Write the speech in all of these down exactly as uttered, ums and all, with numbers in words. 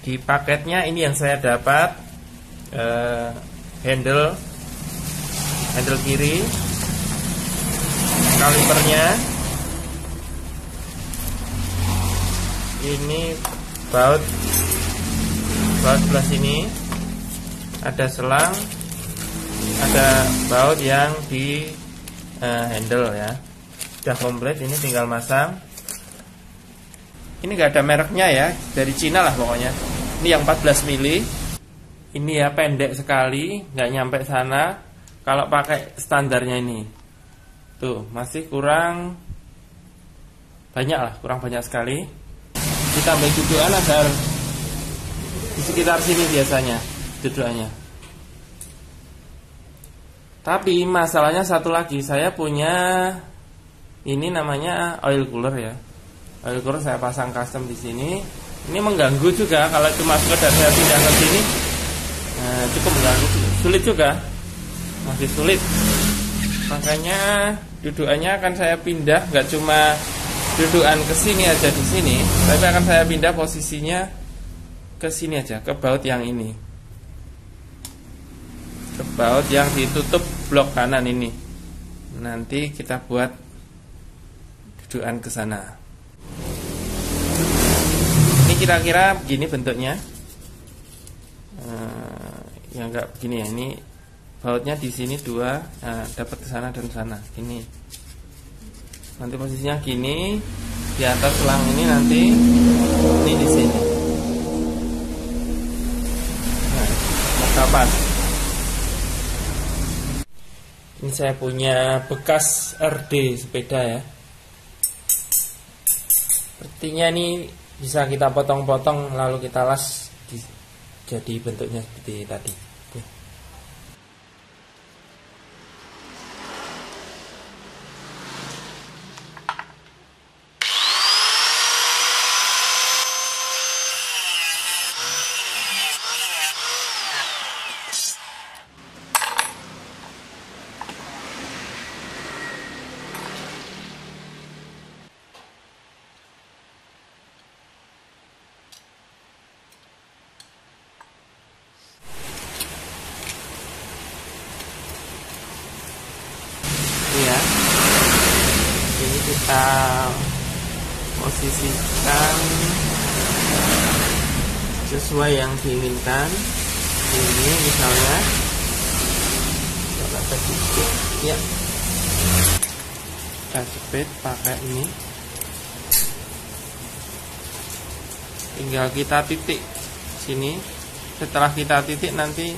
di paketnya ini yang saya dapat eh, handle handle kiri, kalipernya, ini baut baut sebelah sini, ada selang, ada baut yang di eh, handle ya. Sudah komplit, ini tinggal masang. Ini nggak ada mereknya ya, dari Cina lah pokoknya. Ini yang empat belas mili. Ini ya pendek sekali, nggak nyampe sana. Kalau pakai standarnya ini, tuh masih kurang banyak lah, kurang banyak sekali. Ditambah dudukan agar di sekitar sini biasanya dudukannya. Tapi masalahnya satu lagi, saya punya ini namanya oil cooler ya. Oil cooler saya pasang custom di sini. Ini mengganggu juga kalau cuma sekedar saya pindah ke sini. Nah, cukup mengganggu, sulit juga. Masih sulit. Makanya dudukannya akan saya pindah, nggak cuma dudukan ke sini aja di sini, tapi akan saya pindah posisinya ke sini aja, ke baut yang ini. Ke baut yang ditutup blok kanan ini. Nanti kita buat dudukan ke sana. Ini kira-kira begini bentuknya. Uh, ya enggak begini ya. Ini bautnya di sini dua, nah, dapat ke sana dan sana. Ini. Nanti posisinya gini, di atas selang ini nanti ini di sini. Nah, maka pas. Ini saya punya bekas R D sepeda ya. Sepertinya ini bisa kita potong-potong lalu kita las di, jadi bentuknya seperti tadi. Oke. Ya, ini kita posisikan sesuai yang diinginkan. Ini misalnya coba sedikit ya, kita jepit pakai ini, tinggal kita titik sini. Setelah kita titik nanti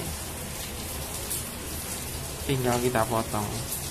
tinggal kita potong.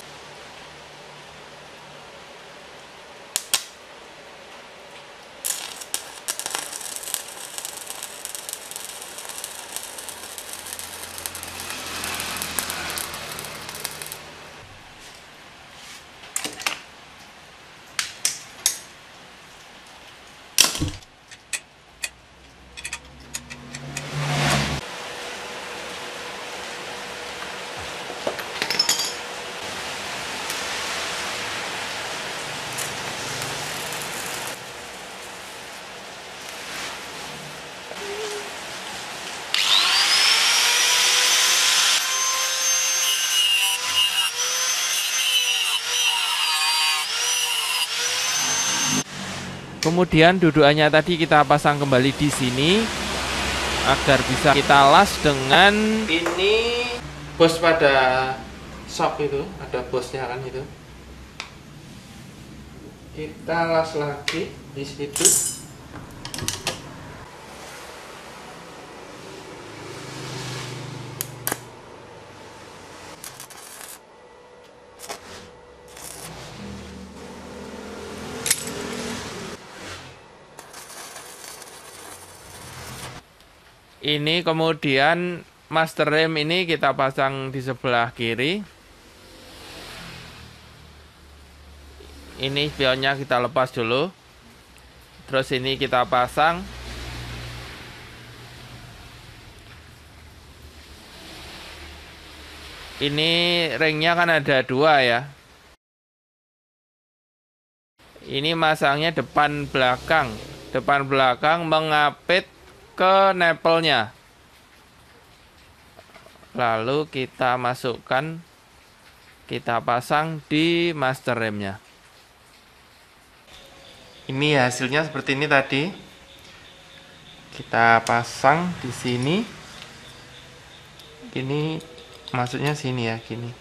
Kemudian dudukannya tadi kita pasang kembali di sini agar bisa kita las dengan ini bos pada shock itu, ada bosnya kan itu. Kita las lagi di situ. Ini kemudian master rem ini kita pasang di sebelah kiri. Ini spionnya kita lepas dulu. Terus ini kita pasang. Ini ringnya kan ada dua ya. Ini masangnya depan belakang. Depan belakang mengapit ke nepelnya. Lalu kita masukkan, kita pasang di master remnya. Ini hasilnya seperti ini tadi. Kita pasang di sini. Ini masuknya sini ya, gini.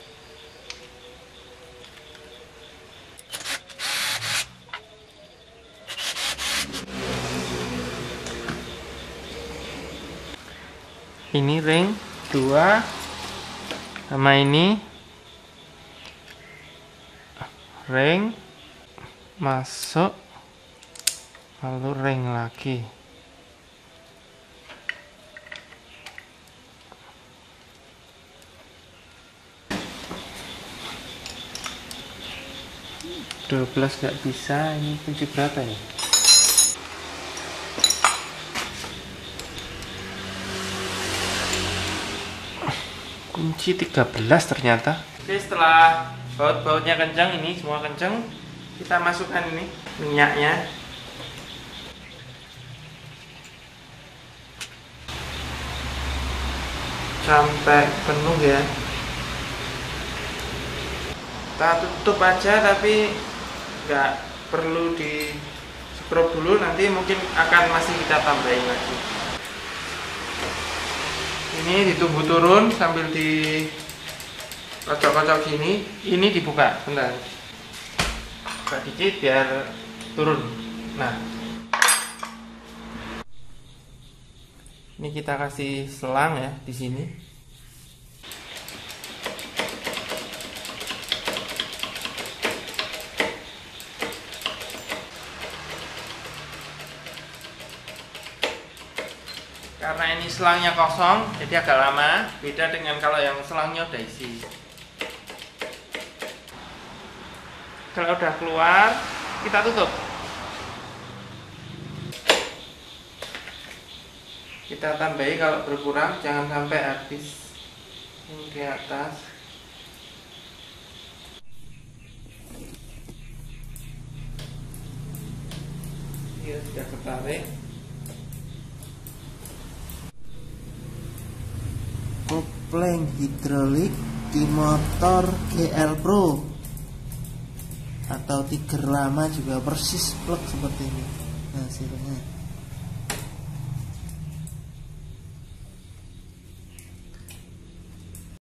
Ini ring dua sama ini ring masuk, lalu ring lagi. dua belas nggak bisa, ini kunci berapa ya? Kunci tiga belas ternyata. Oke, setelah baut-bautnya kencang, ini semua kencang, kita masukkan ini minyaknya. Sampai penuh ya. Kita tutup aja, tapi nggak perlu di scrub dulu, nanti mungkin akan masih kita tambahin lagi. Ini ditunggu turun sambil di kocok-kocok gini. Ini dibuka, bentar. Buka dikit biar turun. Nah, ini kita kasih selang ya di sini. Karena ini selangnya kosong, jadi agak lama. Beda dengan kalau yang selangnya udah isi. Kalau udah keluar, kita tutup. Kita tambahi kalau berkurang, jangan sampai habis. Ini di atas. Ini sudah ketarik. Kopling hidrolik di motor G L Pro atau Tiger lama juga persis plug seperti ini hasilnya.